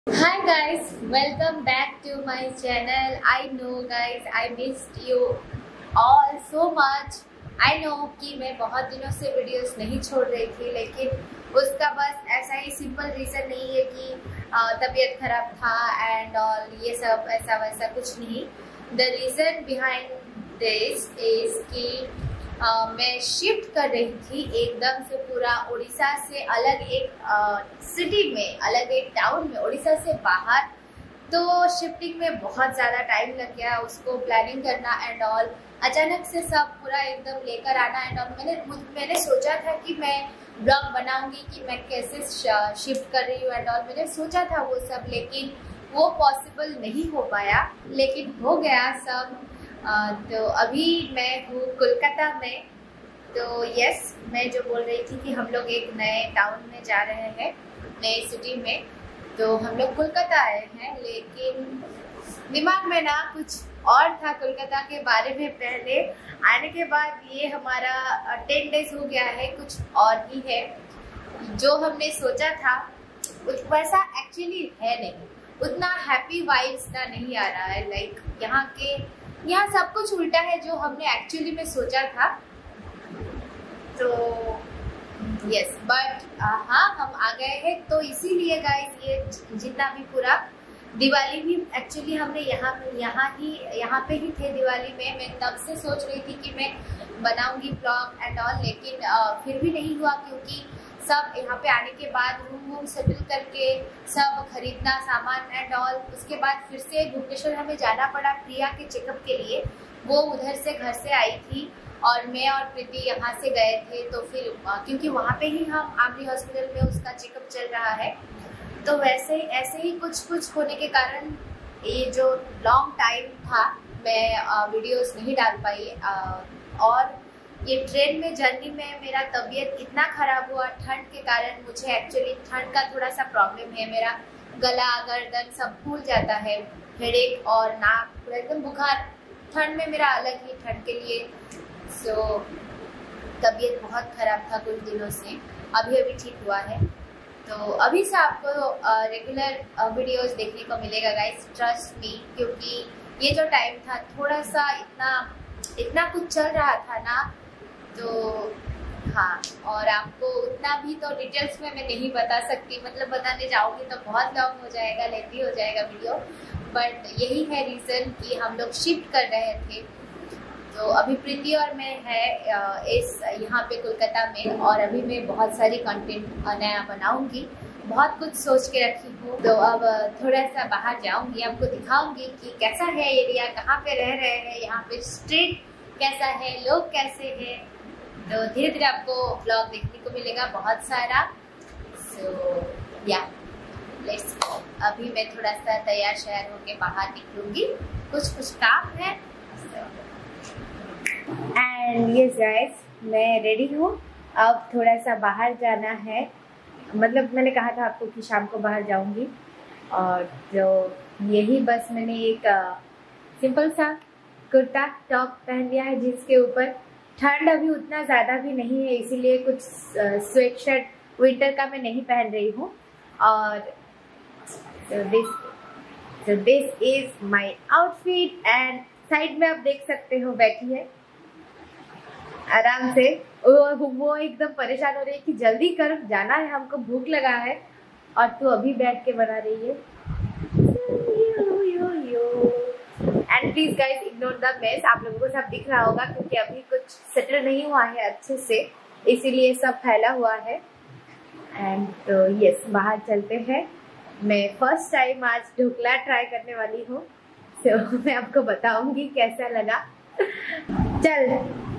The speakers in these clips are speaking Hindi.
Hi guys, welcome back to my channel. I know guys, I missed you all so much. I know कि मैं बहुत दिनों से वीडियोस नहीं छोड़ रही थी, लेकिन उसका बस ऐसा ही सिंपल रीज़न नहीं है कि तबीयत खराब था एंड ऑल ये सब ऐसा वैसा कुछ नहीं. The reason behind this is कि मैं शिफ्ट कर रही थी एकदम से पूरा उड़ीसा से अलग एक सिटी में, अलग एक टाउन में, उड़ीसा से बाहर. तो शिफ्टिंग में बहुत ज़्यादा टाइम लग गया, उसको प्लानिंग करना एंड ऑल. अचानक से सब पूरा एकदम लेकर आना एंड ऑल. मैंने सोचा था कि मैं ब्लॉग बनाऊंगी कि मैं कैसे शिफ्ट कर रही हूँ एंड ऑल. मैंने सोचा था वो सब, लेकिन वो पॉसिबल नहीं हो पाया, लेकिन हो गया सब. तो अभी मैं हूँ कोलकाता में. तो यस, मैं जो बोल रही थी कि हम लोग एक नए टाउन में जा रहे हैं, नए सिटी में. तो हम लोग कोलकाता आए हैं, लेकिन दिमाग में ना कुछ और था कोलकाता के बारे में. पहले आने के बाद ये हमारा 10 डेज हो गया है, कुछ और ही है. जो हमने सोचा था वैसा एक्चुअली है नहीं. उतना हैप्पी वाइब्स ना नहीं आ रहा है. लाइक यहाँ सब कुछ उल्टा है जो हमने एक्चुअली में सोचा था. तो यस, बट हाँ, हम आ गए हैं. तो इसीलिए गाइस, ये जितना भी पूरा दिवाली भी एक्चुअली हमने यहाँ पे ही थे दिवाली में. मैं तब से सोच रही थी कि मैं बनाऊंगी ब्लॉग एंड ऑल, लेकिन फिर भी नहीं हुआ, क्योंकि सब यहाँ पे आने के बाद रूम सेटल करके सब खरीदना सामान एंड ऑल. उसके बाद फिर से भुवनेश्वर हमें जाना पड़ा प्रिया के चेकअप के लिए. वो उधर से घर से आई थी और मैं और प्रीति यहाँ से गए थे. तो फिर क्योंकि वहाँ पे ही हम आमरी हॉस्पिटल में उसका चेकअप चल रहा है, तो ऐसे ही कुछ होने के कारण ये जो लॉन्ग टाइम था मैं वीडियोस नहीं डाल पाई. और ये ट्रेन में जर्नी में मेरा तबीयत इतना ख़राब हुआ ठंड के कारण. मुझे एक्चुअली ठंड का थोड़ा सा प्रॉब्लम है. मेरा गला गर्दन सब फूल जाता है, हेडेक और नाक पूरा एकदम बुखार. ठंड में मेरा अलग ही ठंड के लिए. सो तबीयत बहुत ख़राब था कुछ दिनों से. अभी ठीक हुआ है. तो अभी से आपको रेगुलर वीडियोस देखने को मिलेगा गाइस, ट्रस्ट मी. क्योंकि ये जो टाइम था थोड़ा सा इतना कुछ चल रहा था ना, तो हाँ. और आपको उतना भी तो डिटेल्स में मैं नहीं बता सकती, मतलब बताने जाऊँगी तो बहुत लॉन्ग हो जाएगा, लेंथी हो जाएगा वीडियो. बट यही है रीज़न कि हम लोग शिफ्ट कर रहे थे. तो अभी प्रीति और मैं है इस यहाँ पे कोलकाता में, और अभी मैं बहुत सारी कंटेंट नया बनाऊंगी. बहुत कुछ सोच के रखी हूँ. तो अब थोड़ा सा बाहर जाऊंगी, आपको दिखाऊंगी कि कैसा है एरिया, कहाँ पे रह रहे हैं, यहाँ पे स्ट्रीट कैसा है, लोग कैसे हैं. तो धीरे धीरे आपको ब्लॉग देखने को मिलेगा बहुत सारा. सो या लेट्स गो. अभी मैं थोड़ा सा तैयार शहर होके बाहर निकलूंगी, कुछ काम है. एंड यस गाइस, मैं रेडी हूँ. अब थोड़ा सा बाहर जाना है. मतलब मैंने कहा था आपको कि शाम को बाहर जाऊंगी. और जो यही बस मैंने एक सिंपल सा कुर्ता टॉप पहन लिया है, जिसके ऊपर ठंड अभी उतना ज़्यादा भी नहीं है, इसीलिए कुछ स्वेट शर्ट विंटर का मैं नहीं पहन रही हूँ. और this is my outfit. And side में आप देख सकते हो बैठी है आराम से. वो एकदम परेशान हो रही है कि जल्दी कर, जाना है, हमको भूख लगा है, और तू अभी बैठ के बना रही है. And please guys ignore the mess. आप लोगों को सब दिख रहा होगा क्योंकि अभी कुछ सेटल नहीं हुआ है अच्छे से, इसीलिए सब फैला हुआ है. एंड तो यस, बाहर चलते हैं. मैं फर्स्ट टाइम आज ढोकला ट्राई करने वाली हूँ. तो मैं आपको बताऊंगी कैसा लगा. चल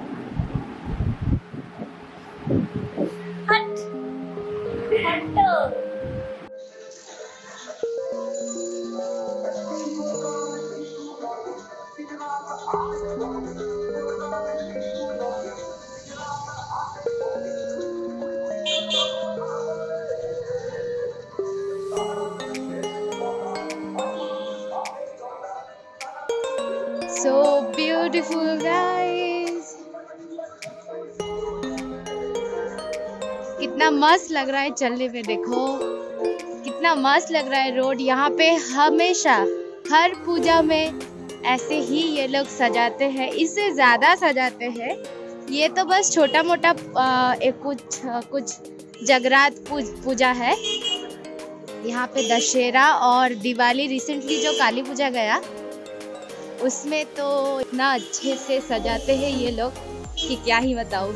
So beautiful guys. कितना मस्त लग रहा है चलने में. देखो कितना मस्त लग रहा है रोड। यहाँ पे हमेशा हर पूजा में ऐसे ही ये लोग सजाते हैं, इससे ज़्यादा सजाते हैं। ये तो बस छोटा मोटा कुछ जगरात पूजा है। यहाँ पे दशहरा और दिवाली, रिसेंटली जो काली पूजा गया उसमें तो इतना अच्छे से सजाते हैं ये लोग कि क्या ही बताऊँ।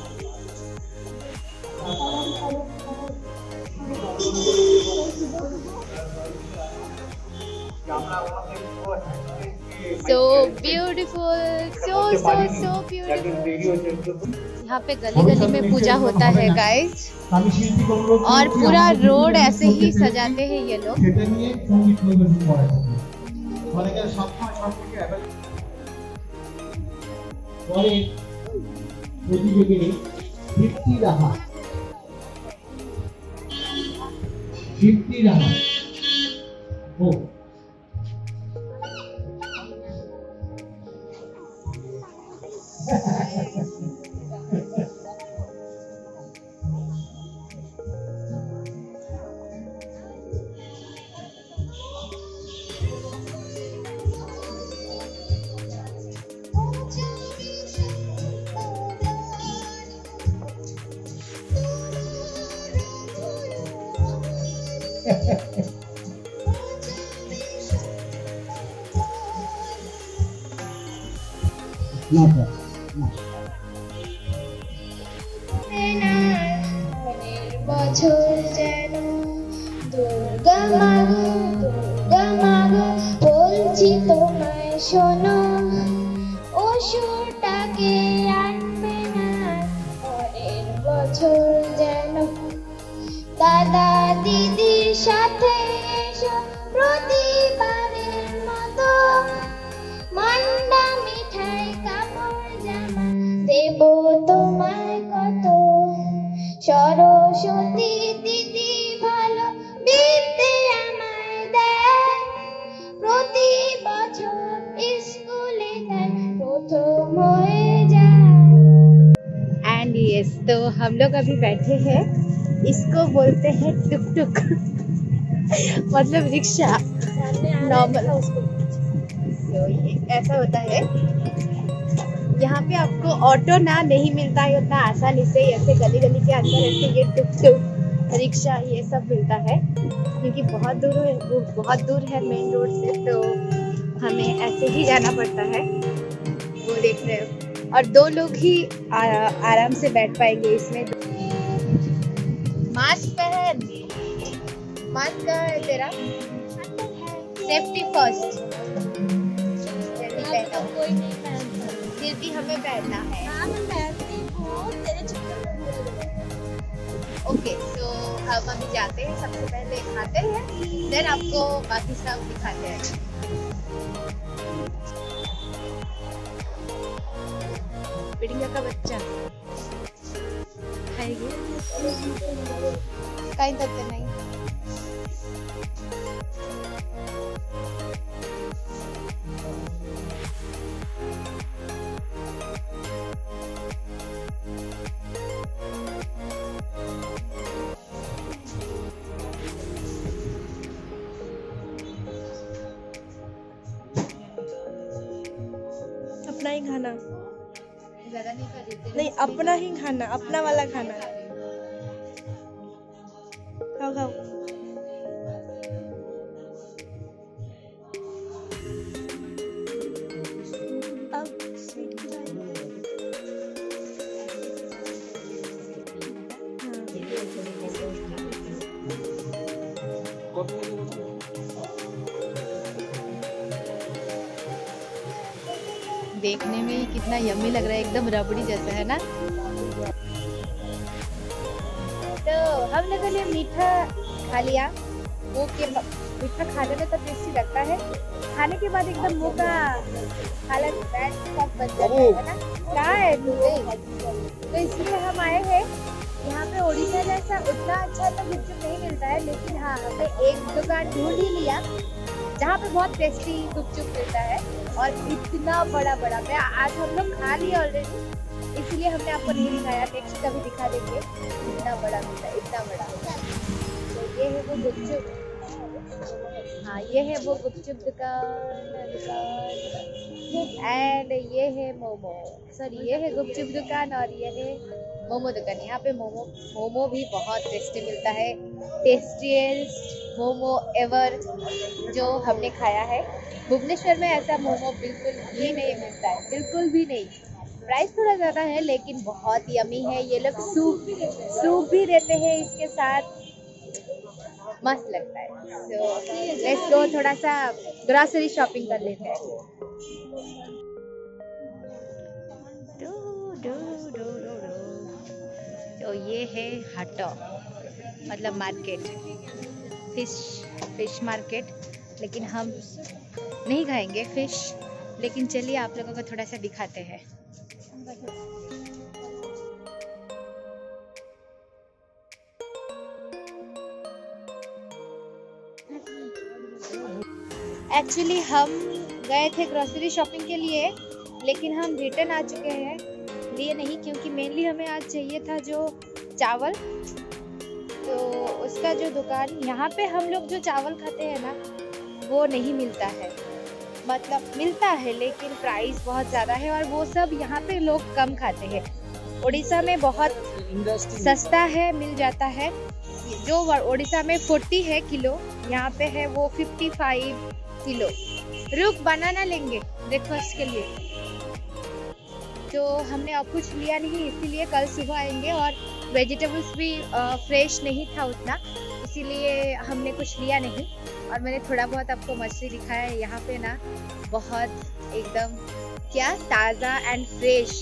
So beautiful, so beautiful। यहाँ पे गली गली में पूजा होता है गाइस, और पूरा रोड ऐसे ही सजाते हैं ये लोग। বছর যেন দুর্গা মাগো বলছি তোমায় শোনো, অসুরটাকে আনবে না পরের বছর যেন। দাদা দিদির সাথে এসো প্রতিবারের মতো, মান্ডা মিঠাই কাপড় জামা দেব তোমায় কত। সরস্বতী দিদি ভালো বিদ্যে আমায় দেয়, প্রতি বছর স্কুলে তাই প্রথম হয়ে যায়। एंड यस, तो हम लोग अभी बैठे हैं, इसको बोलते हैं टुक टुक मतलब रिक्शा नॉर्मल। तो ये ऐसा होता है, यहाँ पे आपको ऑटो ना नहीं मिलता है उतना आसानी से, ऐसे गली गली के अंदर ऐसे ये टुक टुक रिक्शा ये सब मिलता है, क्योंकि बहुत दूर है मेन रोड से, तो हमें ऐसे ही जाना पड़ता है। वो देख रहे हो, और 2 लोग ही आराम से बैठ पाएंगे इसमें। मास्क पहन, मास्क कहाँ है तेरा? Safety first. जल्दी पहनो, कोई नहीं पहनता, फिर भी हमें पहनना है। हाँ मैं पहनती हूँ, तेरे चक्कर में भूल गई। ओके, तो हम अभी जाते हैं, सबसे पहले खाते हैं, देन आपको बाकी सब दिखाते हैं। पिटिंगा का बच्चा खाएगी कहीं तक नहीं। अपना ही खाना, ज्यादा नहीं खा रही, नहीं अपना ही खाना, अपना वाला खाना। खाओ खाओ। देखने में ही कितना यम्मी लग रहा है, एकदम रबड़ी जैसा है ना। तो हम लोगों ने मीठा खा लिया, वो के मीठा खाने में तो टेस्टी लगता है, खाने के बाद एकदम मुंह का हालत बैड सब बन जाता है ना। क्या है तुझे? तो इसलिए हम आए हैं यहाँ पे। ओडिशा जैसा उतना अच्छा तो गुपचुप नहीं मिलता है, लेकिन हाँ हमें एक दुकान ढूंढ ही लिया जहाँ पे बहुत टेस्टी गुपचुप मिलता है, और इतना बड़ा बड़ा। मैं आज हम लोग खा लिए ऑलरेडी, इसलिए हमने आपको नहीं दिखाया, नेक्स्ट कभी दिखा देंगे। इतना बड़ा मिलता है, इतना बड़ा। ये है वो गुपचुप, हाँ ये है वो गुपचुप दुकान एंड ये है मोमो, सॉरी ये है गुपचुप दुकान और ये है मोमो दुकान। यहाँ पे मोमो भी बहुत टेस्टी मिलता है, टेस्टीएस्ट मोमो एवर जो हमने खाया है। भुवनेश्वर में ऐसा मोमो बिल्कुल भी नहीं मिलता है, बिल्कुल भी नहीं। प्राइस थोड़ा ज़्यादा है लेकिन बहुत यमी है। ये लोग सूप भी देते हैं इसके साथ, मस्त लगता है। सो लेट्स गो, थोड़ा सा ग्रोसरी शॉपिंग कर लेते हैं। तो ये है हाटो, मतलब मार्केट, फिश मार्केट। लेकिन हम नहीं खाएंगे फिश, लेकिन चलिए आप लोगों को थोड़ा सा दिखाते हैं। एक्चुअली हम गए थे ग्रोसरी शॉपिंग के लिए, लेकिन हम रिटर्न आ चुके हैं, लिए नहीं, क्योंकि मेनली हमें आज चाहिए था जो चावल। तो उसका जो दुकान, यहाँ पे हम लोग जो चावल खाते हैं ना वो नहीं मिलता है, मतलब मिलता है लेकिन प्राइस बहुत ज़्यादा है और वो सब यहाँ पे लोग कम खाते हैं। उड़ीसा में बहुत सस्ता है, मिल जाता है। जो उड़ीसा में 40 है किलो, यहाँ पे है वो 55 किलो। रुक, बनाना लेंगे ब्रेकफास्ट के लिए। तो हमने अब कुछ लिया नहीं, इसीलिए कल सुबह आएंगे। और वेजिटेबल्स भी फ्रेश नहीं था उतना, इसीलिए हमने कुछ लिया नहीं। और मैंने थोड़ा बहुत आपको मछली दिखाया है। यहाँ पे ना बहुत एकदम क्या ताज़ा एंड फ्रेश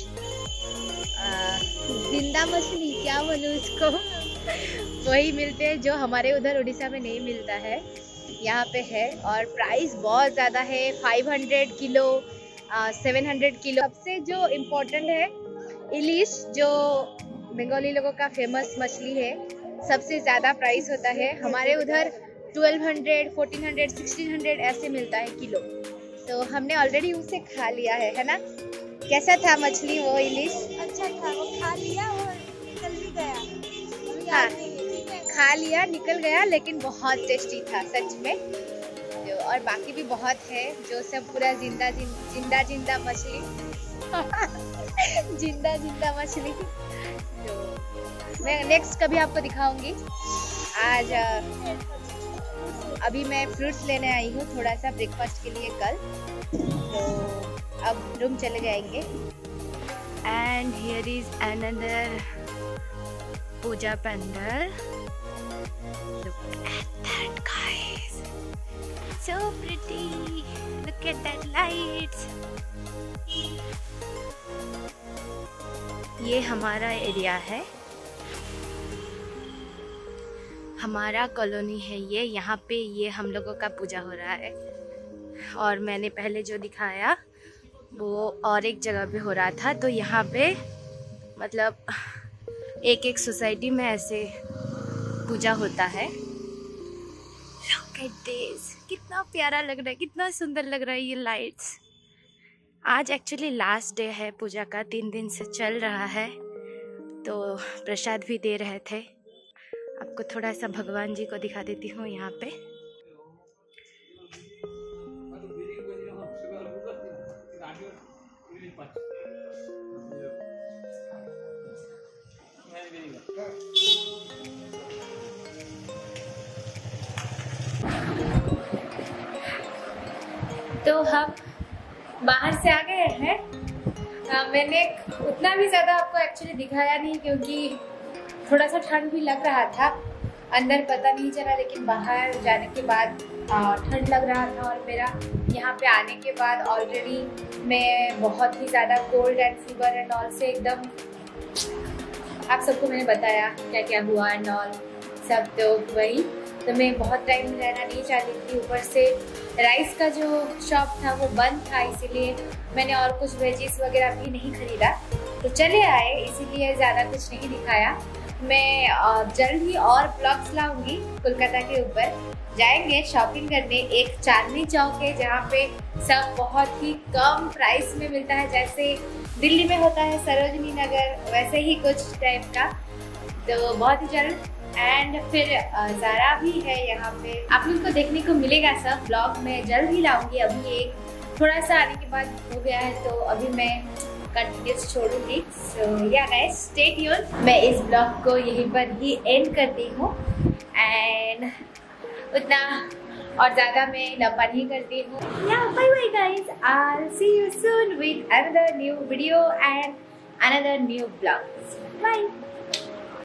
जिंदा मछली, क्या बोलूँ उसको, वही मिलते हैं जो हमारे उधर उड़ीसा में नहीं मिलता है, यहाँ पे है। और प्राइस बहुत ज़्यादा है, 500 किलो, 700 किलो। सबसे जो इम्पोर्टेंट है इलिश, जो बंगाली लोगों का फेमस मछली है, सबसे ज़्यादा प्राइस होता है। हमारे उधर 1200, 1400, 1600 ऐसे मिलता है किलो। तो हमने ऑलरेडी उसे खा लिया है ना। कैसा था मछली वो इलिश? अच्छा था, वो खा लिया और निकल भी गया। हाँ, खा लिया, निकल गया, लेकिन बहुत टेस्टी था सच में। और बाकी भी बहुत है जो सब पूरा जिंदा मछली जिंदा मछली। तो मैं नेक्स्ट कभी आपको दिखाऊंगी। आज अभी मैं फ्रूट्स लेने आई हूँ थोड़ा सा ब्रेकफास्ट के लिए कल। तो अब रूम चले जाएंगे। And here is another puja pandal. Look at that, guys. So pretty. Look at that lights. ये हमारा एरिया है, हमारा कॉलोनी है ये। यहाँ पे ये हम लोगों का पूजा हो रहा है। और मैंने पहले जो दिखाया वो और एक जगह पे हो रहा था। तो यहाँ पे मतलब एक सोसाइटी में ऐसे पूजा होता है। Look at this, कितना प्यारा लग रहा है, कितना सुंदर लग रहा है ये लाइट्स। आज एक्चुअली लास्ट डे है पूजा का, 3 दिन से चल रहा है। तो प्रसाद भी दे रहे थे। आपको थोड़ा सा भगवान जी को दिखा देती हूँ यहाँ पे। तो हम बाहर से आ गए हैं। मैंने उतना भी ज़्यादा आपको एक्चुअली दिखाया नहीं, क्योंकि थोड़ा सा ठंड भी लग रहा था। अंदर पता नहीं चला, लेकिन बाहर जाने के बाद ठंड लग रहा था। और मेरा यहाँ पे आने के बाद ऑलरेडी मैं बहुत ही ज़्यादा cold and fever and all से एकदम, आप सबको मैंने बताया क्या क्या हुआ एंड ऑल सब। तो वही, तो मैं बहुत टाइम रहना नहीं चाहती थी। ऊपर से राइस का जो शॉप था वो बंद था, इसीलिए मैंने और कुछ वेजीज वगैरह भी नहीं खरीदा। तो चले आए, इसीलिए ज़्यादा कुछ नहीं दिखाया। मैं जल्द ही और ब्लॉग्स लाऊंगी। कोलकाता के ऊपर जाएंगे शॉपिंग करने। एक चांदनी चौक है जहाँ पे सब बहुत ही कम प्राइस में मिलता है, जैसे दिल्ली में होता है सरोजनी नगर, वैसे ही कुछ टाइप का। तो बहुत ही जल्द एंड फिर ज़ारा भी है यहाँ पे, आप लोग को देखने को मिलेगा सब ब्लॉग में जल्द ही लाऊंगी। अभी एक थोड़ा सा आने के बाद हो गया है तो अभी मैं कंटिन्यूस छोड़ूंगी। सो या गाइस स्टे ट्यून्ड। मैं इस ब्लॉग को यहीं पर ही एंड करती हूँ एंड उतना और ज़्यादा मैं लंबा नहीं करती हूँ। या bye bye guys, I see you soon with another new video and another new blog. Bye.